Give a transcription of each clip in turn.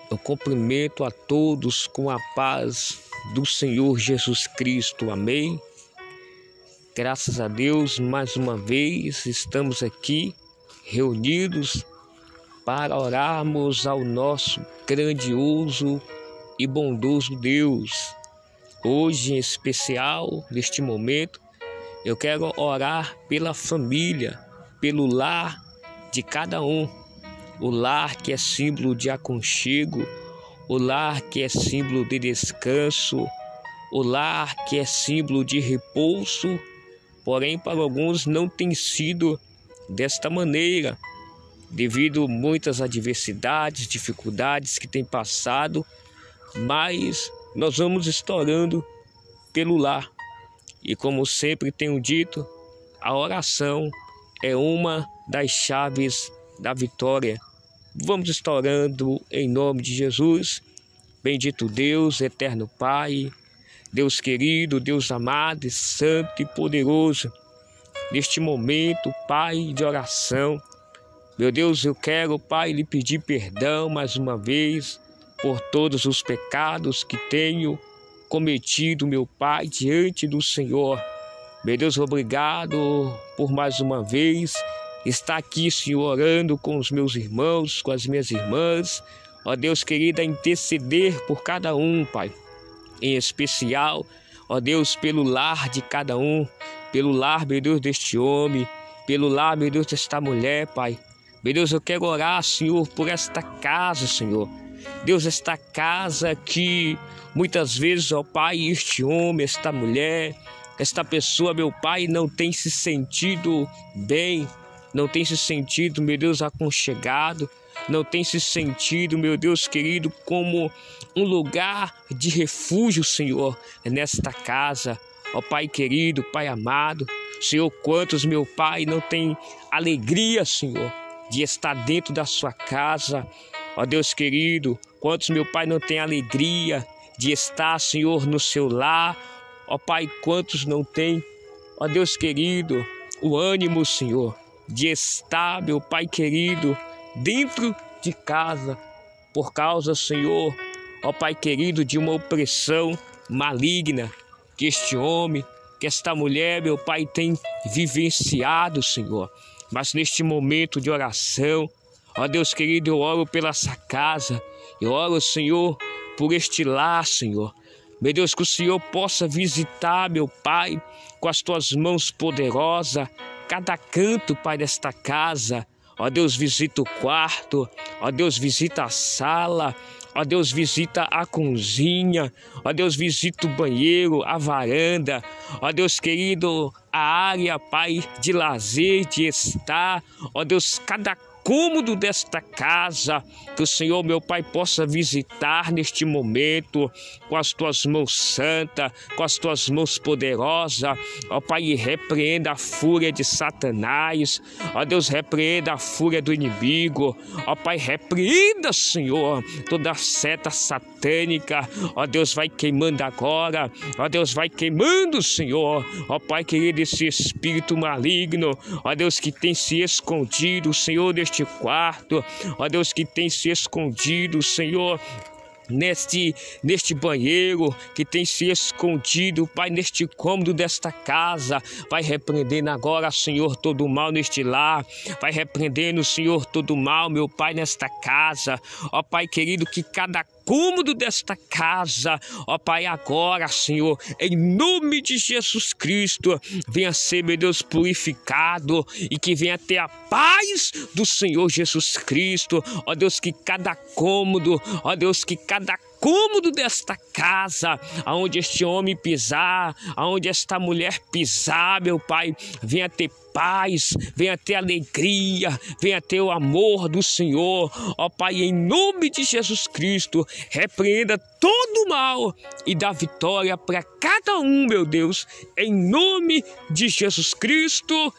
Eu cumprimento a todos com a paz do Senhor Jesus Cristo. Amém. Graças a Deus, mais uma vez estamos aqui reunidos para orarmos ao nosso grandioso e bondoso Deus. Hoje, em especial, neste momento, eu quero orar pela família, pelo lar de cada um. O lar que é símbolo de aconchego, o lar que é símbolo de descanso, o lar que é símbolo de repouso, porém para alguns não tem sido desta maneira, devido a muitas adversidades, dificuldades que tem passado, mas nós vamos estourando pelo lar. E como sempre tenho dito, a oração é uma das chaves da vitória. Vamos estourando em nome de Jesus. Bendito Deus, eterno Pai, Deus querido, Deus amado, santo e poderoso. Neste momento, Pai, de oração, meu Deus, eu quero, Pai, lhe pedir perdão mais uma vez por todos os pecados que tenho cometido, meu Pai, diante do Senhor. Meu Deus, obrigado por mais uma vez estar aqui, Senhor, orando com os meus irmãos, com as minhas irmãs. Ó Deus querido, a interceder por cada um, Pai. Em especial, ó Deus, pelo lar de cada um, pelo lar, meu Deus, deste homem, pelo lar, meu Deus, desta mulher, Pai. Meu Deus, eu quero orar, Senhor, por esta casa, Senhor. Deus, esta casa que muitas vezes, ó Pai, este homem, esta mulher, esta pessoa, meu Pai, não tem se sentido bem, não tem se sentido, meu Deus, aconchegado, não tem se sentido, meu Deus querido, como um lugar de refúgio, Senhor, nesta casa. Ó Pai querido, Pai amado, Senhor, quantos, meu Pai, não tem alegria, Senhor, de estar dentro da sua casa. Ó Deus querido, quantos, meu Pai, não tem alegria de estar, Senhor, no seu lar. Ó Pai, quantos não tem, ó Deus querido, o ânimo, Senhor, de estar, meu Pai querido, dentro de casa, por causa, Senhor, ó Pai querido, de uma opressão maligna que este homem, que esta mulher, meu Pai, tem vivenciado, Senhor. Mas neste momento de oração, ó Deus querido, eu oro pela essa casa, eu oro, Senhor, por este lar, Senhor. Meu Deus, que o Senhor possa visitar, meu Pai, com as tuas mãos poderosas, cada canto, Pai, desta casa. Ó Deus, visita o quarto, ó Deus, visita a sala, ó Deus, visita a cozinha, ó Deus, visita o banheiro, a varanda, ó Deus querido, a área, Pai, de lazer, de estar, ó Deus, cada cômodo desta casa, que o Senhor, meu Pai, possa visitar neste momento com as tuas mãos santas, com as tuas mãos poderosas, ó Pai, e repreenda a fúria de Satanás, ó Deus, repreenda a fúria do inimigo, ó Pai, repreenda, Senhor, toda seta satânica, ó Deus, vai queimando agora, ó Deus, vai queimando, Senhor, ó Pai querido, esse espírito maligno, ó Deus, que tem se escondido, Senhor, neste quarto, ó Deus, que tem se escondido, Senhor, neste banheiro, que tem se escondido, Pai, neste cômodo desta casa. Vai repreendendo agora, Senhor, todo o mal neste lar. Vai repreendendo, Senhor, todo o mal, meu Pai, nesta casa. Ó Pai querido, que cada cômodo desta casa, ó Pai, agora, Senhor, em nome de Jesus Cristo, venha ser, meu Deus, purificado e que venha ter a paz do Senhor Jesus Cristo. Ó Deus, que cada cômodo, ó Deus, que cada cômodo desta casa, aonde este homem pisar, aonde esta mulher pisar, meu Pai, venha ter paz, venha ter alegria, venha ter o amor do Senhor. Ó Pai, em nome de Jesus Cristo, repreenda todo o mal e dá vitória para cada um, meu Deus, em nome de Jesus Cristo.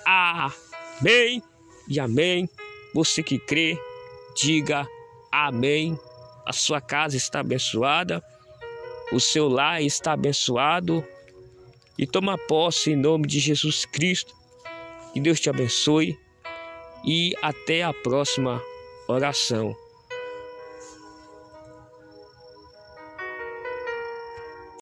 Amém e amém. Você que crê, diga amém. A sua casa está abençoada, o seu lar está abençoado, e toma posse em nome de Jesus Cristo. Que Deus te abençoe e até a próxima oração.